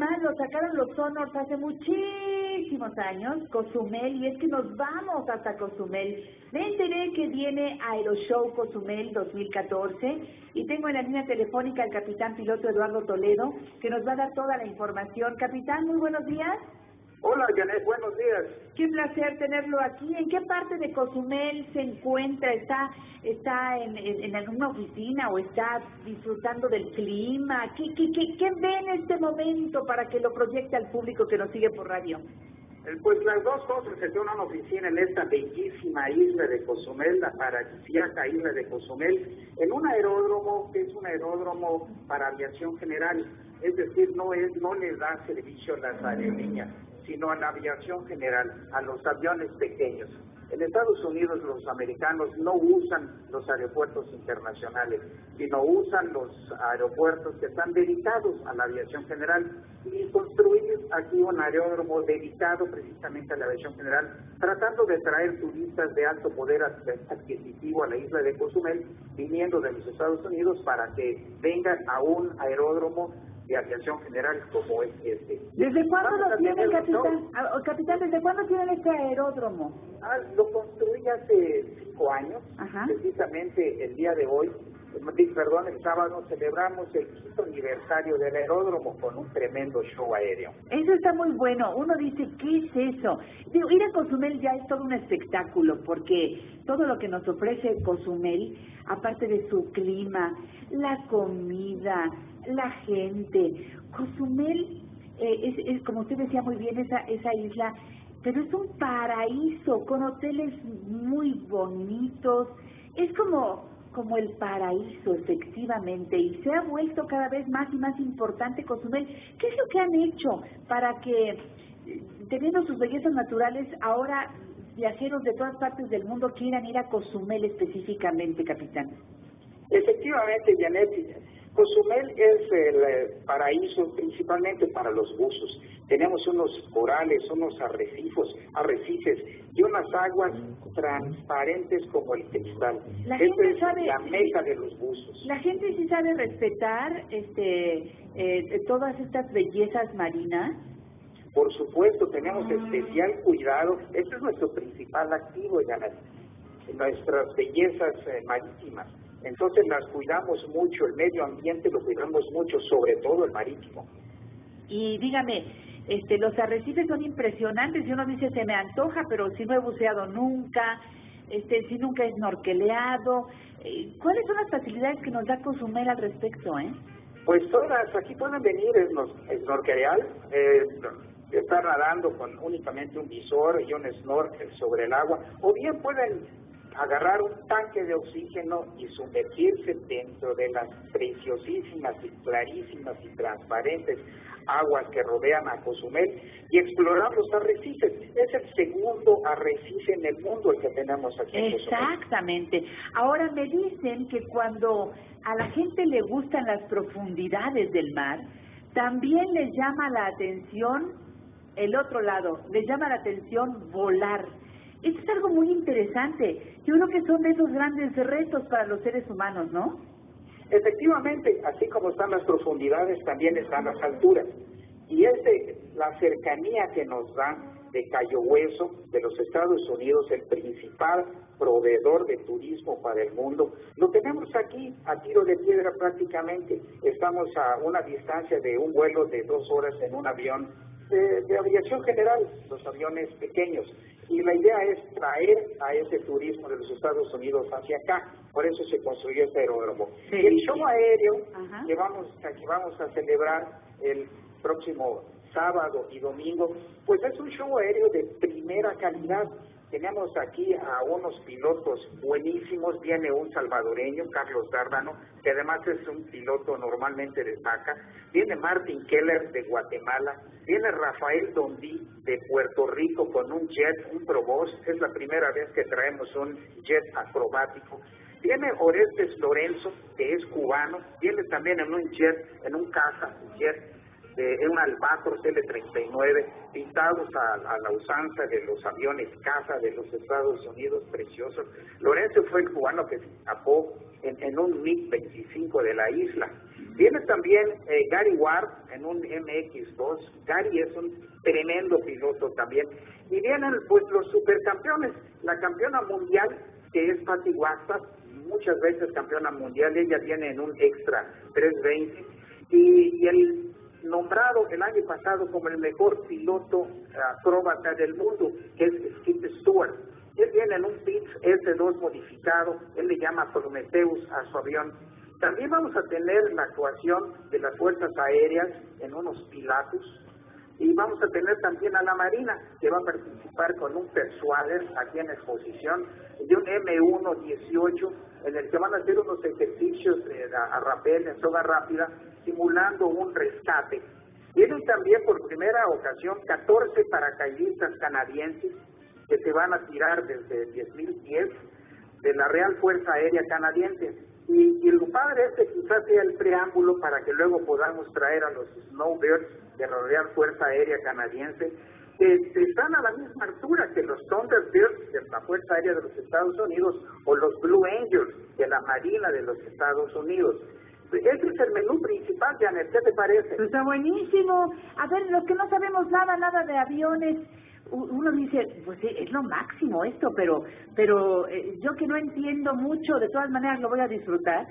además lo sacaron los Honors hace muchísimos años, Cozumel, y es que nos vamos hasta Cozumel. Me enteré que viene Aeroshow Cozumel 2014 y tengo en la línea telefónica al capitán piloto Eduardo Toledo, que nos va a dar toda la información. Capitán, muy buenos días. Hola, Janet, buenos días. Qué placer tenerlo aquí. ¿En qué parte de Cozumel se encuentra? ¿Está en alguna oficina o está disfrutando del clima? ¿Qué ve en este momento para que lo proyecte al público que nos sigue por radio? Pues las dos cosas. Estoy en una oficina en esta bellísima isla de Cozumel, la paradisíaca isla de Cozumel, en un aeródromo que es un aeródromo para aviación general. Es decir, no le da servicio a las aerolíneas, sino a la aviación general, a los aviones pequeños. En Estados Unidos los americanos no usan los aeropuertos internacionales, sino usan los aeropuertos que están dedicados a la aviación general, y construir aquí un aeródromo dedicado precisamente a la aviación general, tratando de traer turistas de alto poder adquisitivo a la isla de Cozumel, viniendo de los Estados Unidos para que vengan a un aeródromo de aviación general como es este. ¿Desde cuándo lo tienen, capitán? Capitán, ¿desde cuándo tienen este aeródromo? Lo construí hace 5 años. Ajá. Precisamente el día de hoy, el sábado, celebramos el 5º aniversario del aeródromo con un tremendo show aéreo. Eso está muy bueno. Uno dice, ¿qué es eso? Digo, ir a Cozumel ya es todo un espectáculo, porque todo lo que nos ofrece Cozumel, aparte de su clima, la comida, la gente, Cozumel es como usted decía muy bien, esa isla, pero es un paraíso con hoteles muy bonitos. Es como el paraíso, efectivamente, y se ha vuelto cada vez más y más importante Cozumel. ¿Qué es lo que han hecho para que, teniendo sus bellezas naturales, ahora viajeros de todas partes del mundo quieran ir a Cozumel específicamente, capitán? Efectivamente, Janet, Cozumel es el paraíso principalmente para los buzos. Tenemos unos corales, unos arrecifes y unas aguas transparentes como el cristal. La gente es sabe, la meca de los buzos. La gente sí sabe respetar todas estas bellezas marinas. Por supuesto, tenemos especial cuidado. Este es nuestro principal activo, Janet, nuestras bellezas marítimas. Entonces las cuidamos mucho, el medio ambiente lo cuidamos mucho, sobre todo el marítimo. Y dígame, los arrecifes son impresionantes, y uno dice, se me antoja, pero si no he buceado nunca, si nunca he snorkeleado. ¿Cuáles son las facilidades que nos da Cozumel al respecto, Pues todas, aquí pueden venir snorkelear, estar nadando con únicamente un visor y un snorkel sobre el agua, o bien pueden agarrar un tanque de oxígeno y sumergirse dentro de las preciosísimas y clarísimas y transparentes aguas que rodean a Cozumel y explorar los arrecifes. Es el segundo arrecife en el mundo el que tenemos aquí en Cozumel. Exactamente. Ahora me dicen que cuando a la gente le gustan las profundidades del mar, también les llama la atención el otro lado, les llama la atención volar. Esto es algo muy interesante. Yo creo que son de esos grandes retos para los seres humanos, ¿no? Efectivamente, así como están las profundidades, también están las alturas. Y la cercanía que nos dan de Cayo Hueso, de los Estados Unidos, el principal proveedor de turismo para el mundo, lo tenemos aquí a tiro de piedra prácticamente. Estamos a una distancia de un vuelo de 2 horas en un avión de aviación general, los aviones pequeños. Y la idea es traer a ese turismo de los Estados Unidos hacia acá. Por eso se construyó este aeródromo. Sí. Y el show aéreo que vamos a celebrar el próximo sábado y domingo, pues es un show aéreo de primera calidad. Tenemos aquí a unos pilotos buenísimos. Viene un salvadoreño, Carlos Dárdano, que además es un piloto normalmente de vaca. Viene Martin Keller de Guatemala. Viene Rafael Dondí de Puerto Rico con un jet, un Provost. Es la primera vez que traemos un jet acrobático. Viene Orestes Lorenzo, que es cubano. Viene también en un jet, en un caza, jet de un Albatros L-39, pintados a la usanza de los aviones caza de los Estados Unidos, preciosos. Lorenzo fue el cubano que se escapó en un MiG-25 de la isla. Viene también Gary Ward en un MX2. Gary es un tremendo piloto también. Y vienen pues los supercampeones, la campeona mundial que es Patti Wagstaff, muchas veces campeona mundial, ella viene en un extra 320, y el nombrado el año pasado como el mejor piloto acróbata del mundo, que es Skip Stewart. Él viene en un Pitts S2 modificado, él le llama Prometheus a su avión. También vamos a tener la actuación de las Fuerzas Aéreas en unos Pilatus, y vamos a tener también a la Marina, que va a participar con un Persuader aquí en exposición, y un M1-18, en el que van a hacer unos ejercicios a rapel, en soga rápida, simulando un rescate. Vienen también por primera ocasión 14 paracaidistas canadienses que se van a tirar desde 10.010 de la Real Fuerza Aérea Canadiense. Y lo padre es que quizás sea el preámbulo para que luego podamos traer a los Snowbirds de la Real Fuerza Aérea Canadiense, que están a la misma altura que los Thunderbirds de la Fuerza Aérea de los Estados Unidos o los Blue Angels de la Marina de los Estados Unidos. Ese es el menú principal, Janet, ¿qué te parece? Está buenísimo. A ver, los que no sabemos nada de aviones, uno dice, pues sí, es lo máximo esto, pero yo que no entiendo mucho, de todas maneras lo voy a disfrutar.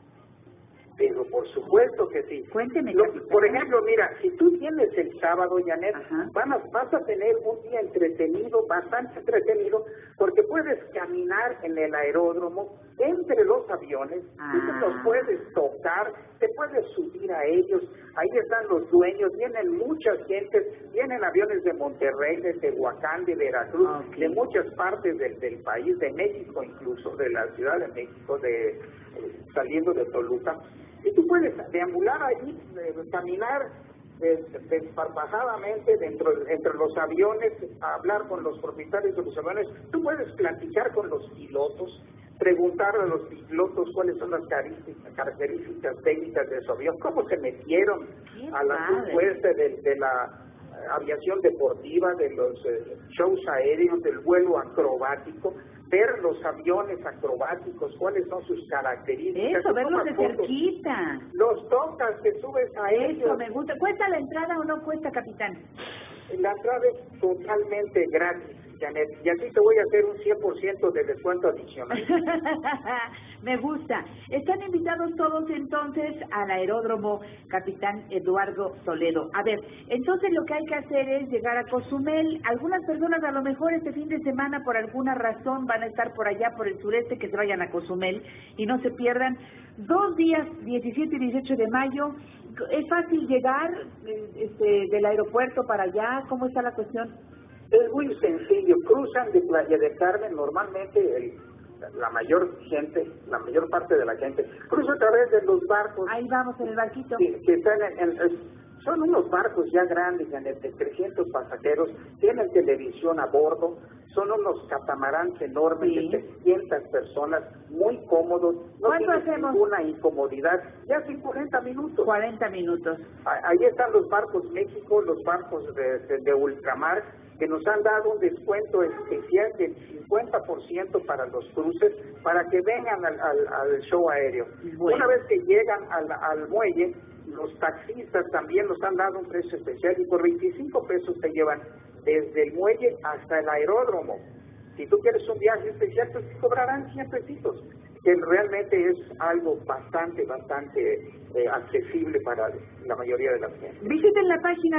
Pero por supuesto que sí. Cuénteme, por ejemplo, mira, si tú tienes el sábado, Janet, vas a tener un día entretenido, bastante entretenido, porque puedes caminar en el aeródromo entre los aviones, tú te los puedes tocar, te puedes subir a ellos, ahí están los dueños, vienen muchas gentes, vienen aviones de Monterrey, de Tehuacán, de Veracruz, de muchas partes del país, de México incluso, de la Ciudad de México, saliendo de Toluca. Y tú puedes deambular allí, caminar desparpajadamente entre los aviones, hablar con los propietarios de los aviones. Tú puedes platicar con los pilotos, preguntar a los pilotos cuáles son las características técnicas de su avión, cómo se metieron a la subfuerza de la aviación deportiva, de los shows aéreos, del vuelo acrobático, ver los aviones acrobáticos, cuáles son sus características. Eso, verlos de cerquita. Los tocas, te subes a ellos. Eso me gusta. ¿Cuesta la entrada o no cuesta, capitán? La entrada es totalmente gratis, Janet, y así te voy a hacer un 100% de descuento adicional. Me gusta. Están invitados todos entonces al aeródromo Capitán Eduardo Toledo. A ver, entonces lo que hay que hacer es llegar a Cozumel. Algunas personas a lo mejor este fin de semana por alguna razón van a estar por allá, por el sureste, que se vayan a Cozumel y no se pierdan 2 días, 17 y 18 de mayo. ¿Es fácil llegar del aeropuerto para allá? ¿Cómo está la cuestión? Es muy sencillo. Cruzan de Playa del Carmen normalmente la mayor parte de la gente cruza a través de los barcos. Ahí vamos, en el barquito. Que están son unos barcos ya grandes, de 300 pasajeros, tienen televisión a bordo, son unos catamaranes enormes de 300 personas, muy cómodos, no tienen ninguna incomodidad, ya hace 40 minutos. 40 minutos. Ahí están los barcos México, los barcos de ultramar, que nos han dado un descuento especial del 50% para los cruces, para que vengan al show aéreo. Bueno. Una vez que llegan al muelle, los taxistas también nos han dado un precio especial y por 25 pesos te llevan desde el muelle hasta el aeródromo. Si tú quieres un viaje especial, pues te cobrarán 100 pesitos, que realmente es algo bastante accesible para la mayoría de la gente. Visiten la página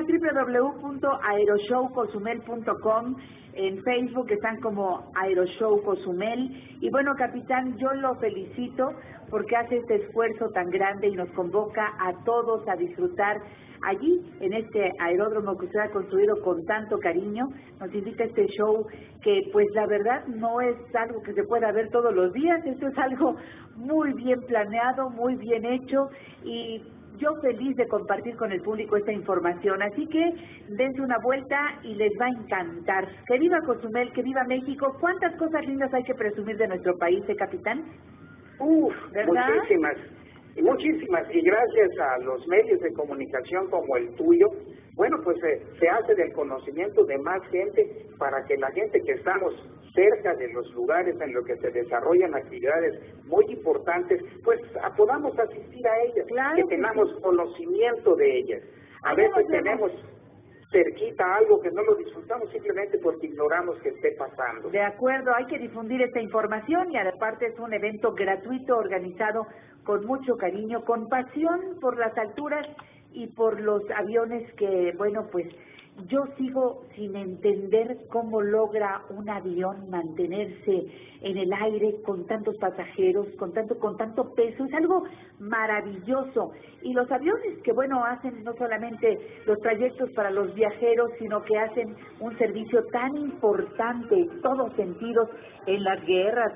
www.aeroshowcozumel.com. En Facebook están como Aeroshow Cozumel. Y bueno, capitán, yo lo felicito porque hace este esfuerzo tan grande y nos convoca a todos a disfrutar allí, en este aeródromo que usted ha construido con tanto cariño. Nos invita a este show que, pues la verdad, no es algo que se pueda ver todos los días. Esto es algo muy bien planeado, muy bien hecho, y yo feliz de compartir con el público esta información. Así que dense una vuelta y les va a encantar. Que viva Cozumel, que viva México. ¿Cuántas cosas lindas hay que presumir de nuestro país, capitán? ¿Verdad? Muchísimas. Y muchísimas, y gracias a los medios de comunicación como el tuyo, bueno, pues se hace del conocimiento de más gente para que la gente que estamos cerca de los lugares en los que se desarrollan actividades muy importantes, pues podamos asistir a ellas, claro, que tengamos conocimiento de ellas. A veces tenemos cerquita algo que no lo disfrutamos simplemente porque ignoramos que esté pasando. De acuerdo, hay que difundir esta información y aparte es un evento gratuito organizado con mucho cariño, con pasión por las alturas y por los aviones que, bueno, pues yo sigo sin entender cómo logra un avión mantenerse en el aire con tantos pasajeros, con tanto peso. Es algo maravilloso. Y los aviones que, bueno, hacen no solamente los trayectos para los viajeros, sino que hacen un servicio tan importante en todos sentidos, en las guerras,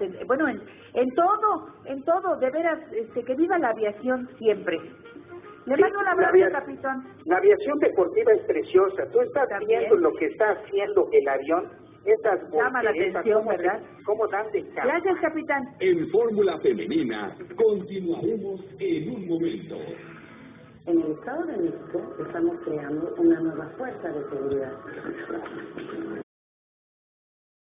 en todo, de veras, que viva la aviación siempre. Le mando un abrazo, capitán. La aviación deportiva es preciosa. Tú estás viendo lo que está haciendo el avión. Estas llama la atención, ¿verdad? ¿Cómo dan de cara? Gracias, capitán. En Fórmula Femenina continuaremos en un momento. En el Estado de México estamos creando una nueva fuerza de seguridad.